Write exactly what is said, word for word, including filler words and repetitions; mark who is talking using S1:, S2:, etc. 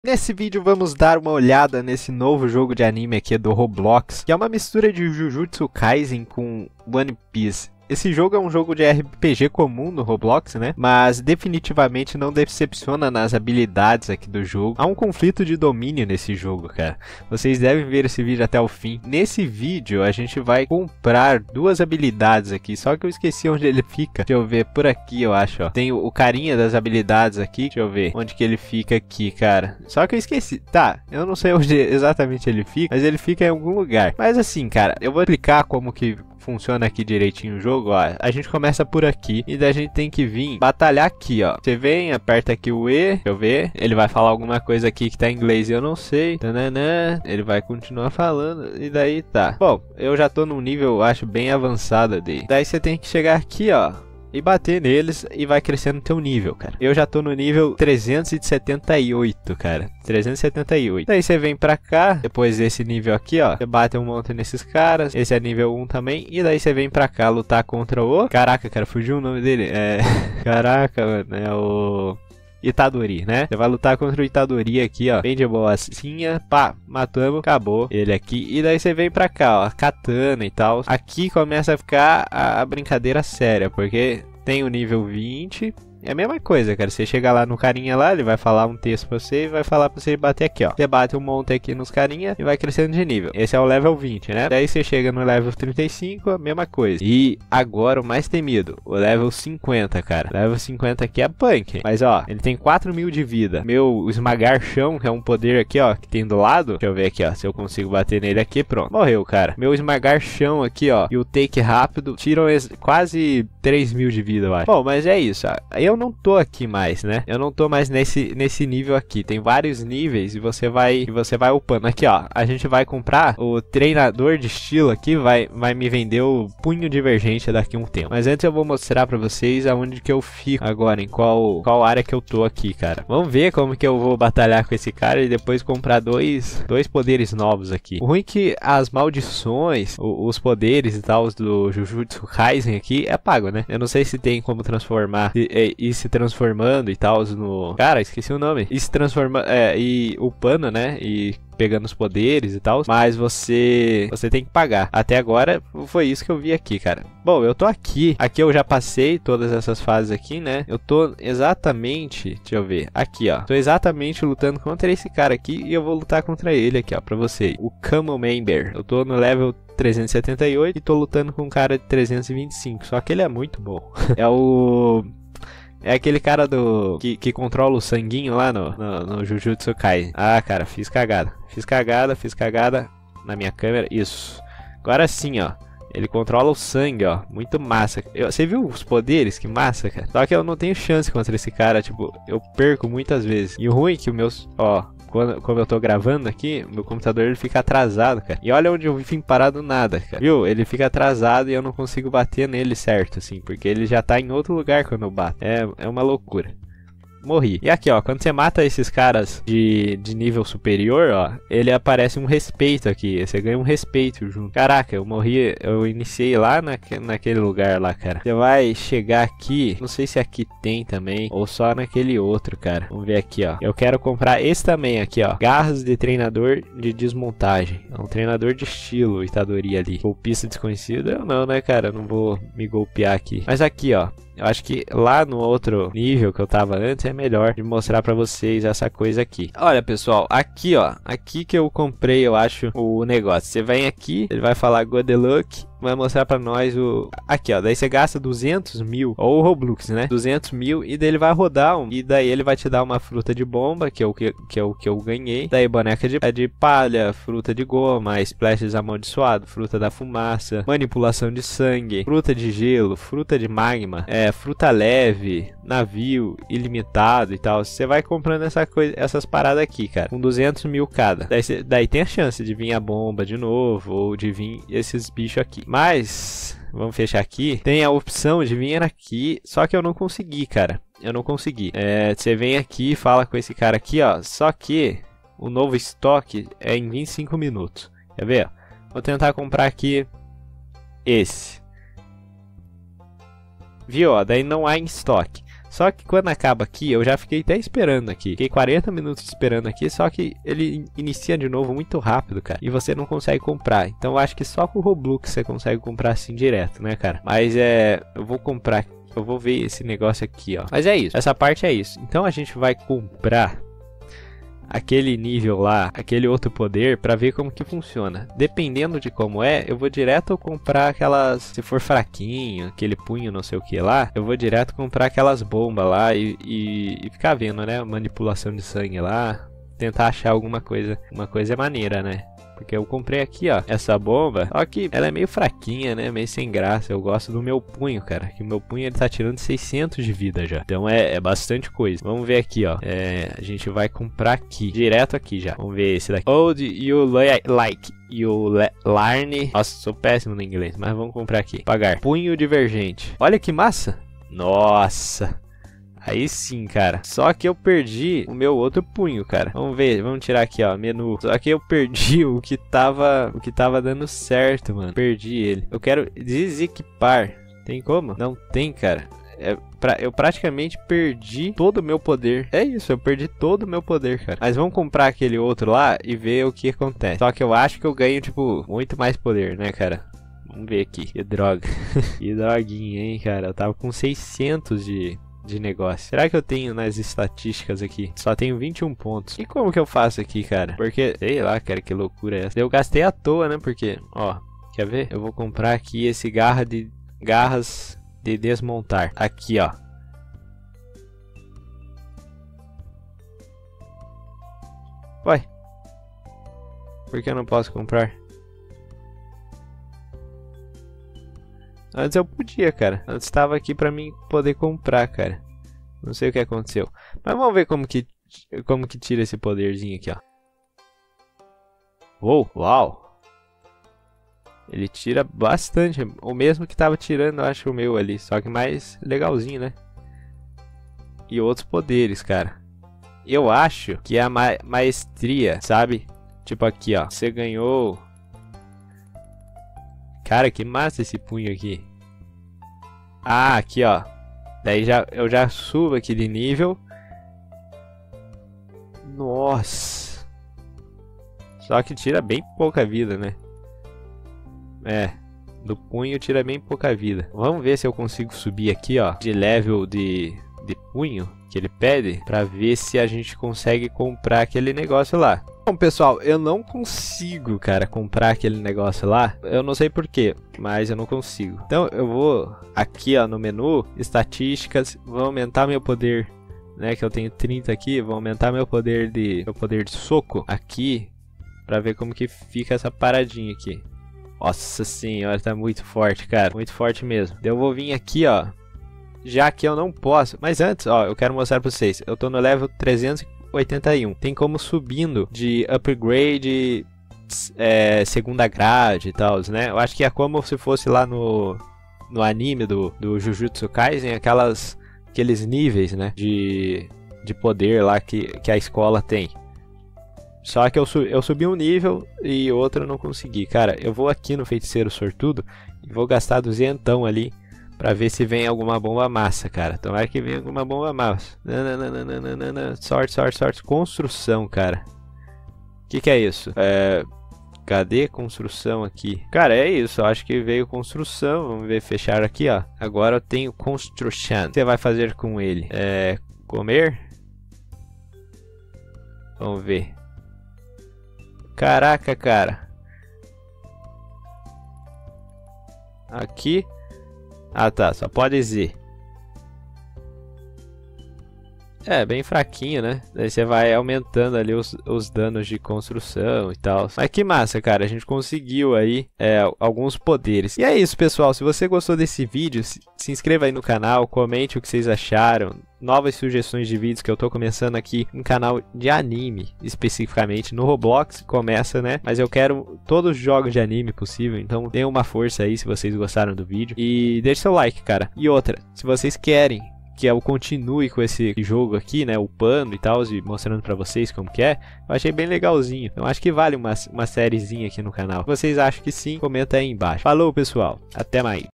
S1: Nesse vídeo vamos dar uma olhada nesse novo jogo de anime aqui do Roblox, que é uma mistura de Jujutsu Kaisen com One Piece. Esse jogo é um jogo de R P G comum no Roblox, né? Mas definitivamente não decepciona nas habilidades aqui do jogo. Há um conflito de domínio nesse jogo, cara. Vocês devem ver esse vídeo até o fim. Nesse vídeo a gente vai comprar duas habilidades aqui, só que eu esqueci onde ele fica. Deixa eu ver, por aqui eu acho, ó. Tem o carinha das habilidades aqui. Deixa eu ver onde que ele fica aqui, cara. Só que eu esqueci. Tá, eu não sei onde exatamente ele fica, mas ele fica em algum lugar. Mas assim, cara, eu vou explicar como que funciona aqui direitinho o jogo, ó. A gente começa por aqui e daí a gente tem que vir batalhar aqui, ó. Você vem, aperta aqui o E, deixa eu ver. Ele vai falar alguma coisa aqui que tá em inglês e eu não sei. Tananã. Ele vai continuar falando e daí tá. Bom, eu já tô num nível, eu acho, bem avançado dele. Daí você tem que chegar aqui, ó, e bater neles e vai crescendo o teu nível, cara. Eu já tô no nível trezentos e setenta e oito, cara. trezentos e setenta e oito. Daí você vem pra cá, depois desse nível aqui, ó. Você bate um monte nesses caras. Esse é nível um também. E daí você vem pra cá lutar contra o... Caraca, cara, fugiu o nome dele. É... Caraca, mano, é o... Itadori, né? Você vai lutar contra o Itadori aqui, ó. Bem de boacinha. Pá, matamos, acabou ele aqui. E daí você vem pra cá, ó. Katana e tal. Aqui começa a ficar a, a brincadeira séria, porque tem o nível vinte. É a mesma coisa, cara. Você chega lá no carinha lá, ele vai falar um texto pra você e vai falar pra você bater aqui, ó. Você bate um monte aqui nos carinha e vai crescendo de nível. Esse é o level vinte, né? Daí você chega no level trinta e cinco, a mesma coisa. E agora o mais temido, o level cinquenta, cara. O level cinquenta aqui é punk. Mas, ó, ele tem quatro mil de vida. Meu esmagar chão, que é um poder aqui, ó, que tem do lado. Deixa eu ver aqui, ó, se eu consigo bater nele aqui, pronto. Morreu, cara. Meu esmagar chão aqui, ó, e o take rápido tiram quase três mil de vida, eu acho. Bom, mas é isso, ó. Eu não tô aqui mais, né? Eu não tô mais nesse, nesse nível aqui. Tem vários níveis e você vai e você vai upando. Aqui, ó. A gente vai comprar o treinador de estilo aqui. Vai, vai me vender o punho divergente daqui a um tempo. Mas antes eu vou mostrar pra vocês aonde que eu fico agora. Em qual, qual área que eu tô aqui, cara. Vamos ver como que eu vou batalhar com esse cara e depois comprar dois, dois poderes novos aqui. O ruim é que as maldições, o, os poderes e tal do Jujutsu Kaisen aqui é pago, né? Eu não sei se tem como transformar e, e, e se transformando e tal no... Cara, esqueci o nome. E se transforma... É, e upando, né? E pegando os poderes e tal. Mas você... Você tem que pagar. Até agora foi isso que eu vi aqui, cara. Bom, eu tô aqui. Aqui eu já passei todas essas fases aqui, né? Eu tô exatamente... Deixa eu ver. Aqui, ó. Tô exatamente lutando contra esse cara aqui. E eu vou lutar contra ele aqui, ó. Pra você. O Camel Member. Eu tô no level trezentos e setenta e oito e tô lutando com um cara de trezentos e vinte e cinco. Só que ele é muito bom. É o... É aquele cara do que, que controla o sanguinho lá no, no, no Jujutsu Kaisen. Ah, cara, fiz cagada. Fiz cagada, fiz cagada na minha câmera. Isso. Agora sim, ó. Ele controla o sangue, ó. Muito massa. Eu, você viu os poderes? Que massa, cara. Só que eu não tenho chance contra esse cara. Tipo, eu perco muitas vezes. E o ruim é que o meu... Ó... Quando, como eu tô gravando aqui, meu computador ele fica atrasado, cara. E olha onde eu vim parado nada, cara. Viu? Ele fica atrasado e eu não consigo bater nele certo, assim. Porque ele já tá em outro lugar quando eu bato. É, é uma loucura. Morri. E aqui, ó, quando você mata esses caras de, de nível superior, ó, ele aparece um respeito aqui. Você ganha um respeito junto. Caraca, eu morri, eu iniciei lá na, naquele lugar lá, cara. Você vai chegar aqui, não sei se aqui tem também, ou só naquele outro, cara. Vamos ver aqui, ó. Eu quero comprar esse também aqui, ó. Garras de treinador de desmontagem. É um treinador de estilo, Itadori ali. Golpista desconhecido? Eu não, né, cara? Eu não vou me golpear aqui. Mas aqui, ó. Eu acho que lá no outro nível que eu tava antes é melhor de mostrar pra vocês essa coisa aqui. Olha, pessoal, aqui, ó. Aqui que eu comprei, eu acho, o negócio. Você vem aqui, ele vai falar good luck. Vai mostrar pra nós o... Aqui, ó. Daí você gasta duzentos mil. Ou o Roblox, né? duzentos mil. E daí ele vai rodar um... E daí ele vai te dar uma fruta de bomba. Que é o que, que, é o que eu ganhei. Daí boneca de, de palha. Fruta de goma. Splashes amaldiçoado. Fruta da fumaça. Manipulação de sangue. Fruta de gelo. Fruta de magma. É, fruta leve. Navio. Ilimitado e tal. Você vai comprando essa coisa, essas paradas aqui, cara. Com duzentos mil cada. Daí, cê, daí tem a chance de vir a bomba de novo. Ou de vir esses bichos aqui. Mas, vamos fechar aqui. Tem a opção de vir aqui, só que eu não consegui, cara. Eu não consegui. É, você vem aqui e fala com esse cara aqui, ó. Só que o novo estoque é em vinte e cinco minutos. Quer ver? Vou tentar comprar aqui esse. Viu? Ó, daí não há em estoque. Só que quando acaba aqui, eu já fiquei até esperando aqui. Fiquei quarenta minutos esperando aqui, só que ele inicia de novo muito rápido, cara. E você não consegue comprar. Então eu acho que só com o Roblox você consegue comprar assim direto, né, cara? Mas é... eu vou comprar... eu vou ver esse negócio aqui, ó. Mas é isso. Essa parte é isso. Então a gente vai comprar aquele nível lá, aquele outro poder, pra ver como que funciona. Dependendo de como é, eu vou direto comprar aquelas... se for fraquinho, aquele punho não sei o que lá, eu vou direto comprar aquelas bombas lá e, e, e ficar vendo, né? Manipulação de sangue lá. Tentar achar alguma coisa. Uma coisa maneira, né? Porque eu comprei aqui, ó, essa bomba. Só que ela é meio fraquinha, né? Meio sem graça. Eu gosto do meu punho, cara. Que o meu punho, ele tá tirando seiscentos de vida já. Então é, é bastante coisa. Vamos ver aqui, ó. É, a gente vai comprar aqui. Direto aqui já. Vamos ver esse daqui. Old You Like. You Learn. Nossa, sou péssimo no inglês. Mas vamos comprar aqui. Pagar. Punho divergente. Olha que massa. Nossa. Aí sim, cara. Só que eu perdi o meu outro punho, cara. Vamos ver, vamos tirar aqui, ó, menu. Só que eu perdi o que tava, o que tava dando certo, mano. Perdi ele. Eu quero desequipar. Tem como? Não tem, cara. É pra, eu praticamente perdi todo o meu poder. É isso, eu perdi todo o meu poder, cara. Mas vamos comprar aquele outro lá e ver o que acontece. Só que eu acho que eu ganho, tipo, muito mais poder, né, cara? Vamos ver aqui. Que droga. Que droguinha, hein, cara. Eu tava com seiscentos de... de negócio. Será que eu tenho nas estatísticas aqui? Só tenho vinte e um pontos. E como que eu faço aqui, cara? Porque, sei lá, cara, que loucura é essa. Eu gastei à toa, né? Porque, ó, quer ver? Eu vou comprar aqui esse garra de... garras de desmontar. Aqui, ó. Ué. Por que eu não posso comprar? Antes eu podia, cara. Antes estava aqui pra mim poder comprar, cara. Não sei o que aconteceu. Mas vamos ver como que, como que tira esse poderzinho aqui, ó. Uou, uau. Ele tira bastante. O mesmo que tava tirando, eu acho, o meu ali. Só que mais legalzinho, né? E outros poderes, cara. Eu acho que é a ma maestria, sabe? Tipo aqui, ó. Você ganhou... Cara, que massa esse punho aqui. Ah, aqui, ó. Daí já, eu já subo aqui de nível. Nossa. Só que tira bem pouca vida, né? É. Do punho tira bem pouca vida. Vamos ver se eu consigo subir aqui, ó. De level de, de punho que ele pede. Pra ver se a gente consegue comprar aquele negócio lá. Bom, pessoal, eu não consigo, cara, comprar aquele negócio lá. Eu não sei porquê, mas eu não consigo. Então eu vou aqui, ó, no menu, estatísticas, vou aumentar meu poder, né, que eu tenho trinta aqui, vou aumentar meu poder de meu poder de soco aqui, pra ver como que fica essa paradinha aqui. Nossa senhora, tá muito forte, cara, muito forte mesmo. Eu vou vir aqui, ó, já que eu não posso, mas antes, ó, eu quero mostrar pra vocês, eu tô no level trezentos e oitenta e um. Tem como subindo de upgrade, é, segunda grade e tal, né? Eu acho que é como se fosse lá no, no anime do, do Jujutsu Kaisen, aquelas, aqueles níveis, né? De, de poder lá que, que a escola tem. Só que eu, eu subi um nível e outro eu não consegui. Cara, eu vou aqui no Feiticeiro Sortudo e vou gastar duzentão ali. Pra ver se vem alguma bomba massa, cara. Tomara que venha alguma bomba massa. Nananana. Sorte, sorte, sorte. Construção, cara. O que que é isso? É... Cadê construção aqui? Cara, é isso. Eu acho que veio construção. Vamos ver, fechar aqui, ó. Agora eu tenho construction. O que você vai fazer com ele? É... Comer? Vamos ver. Caraca, cara. Aqui... Ah tá, só pode Z. É, bem fraquinho, né? Daí você vai aumentando ali os, os danos de construção e tal. Mas que massa, cara. A gente conseguiu aí é, alguns poderes. E é isso, pessoal. Se você gostou desse vídeo, se, se inscreva aí no canal. Comente o que vocês acharam. Novas sugestões de vídeos que eu tô começando aqui. Um canal de anime, especificamente no Roblox. Começa, né? Mas eu quero todos os jogos de anime possível. Então dê uma força aí se vocês gostaram do vídeo. E deixe seu like, cara. E outra, se vocês querem que eu continue com esse jogo aqui, né, upando e tal, e mostrando pra vocês como que é, eu achei bem legalzinho. Eu acho que vale uma, uma sériezinha aqui no canal. Se vocês acham que sim, comenta aí embaixo. Falou, pessoal, até mais.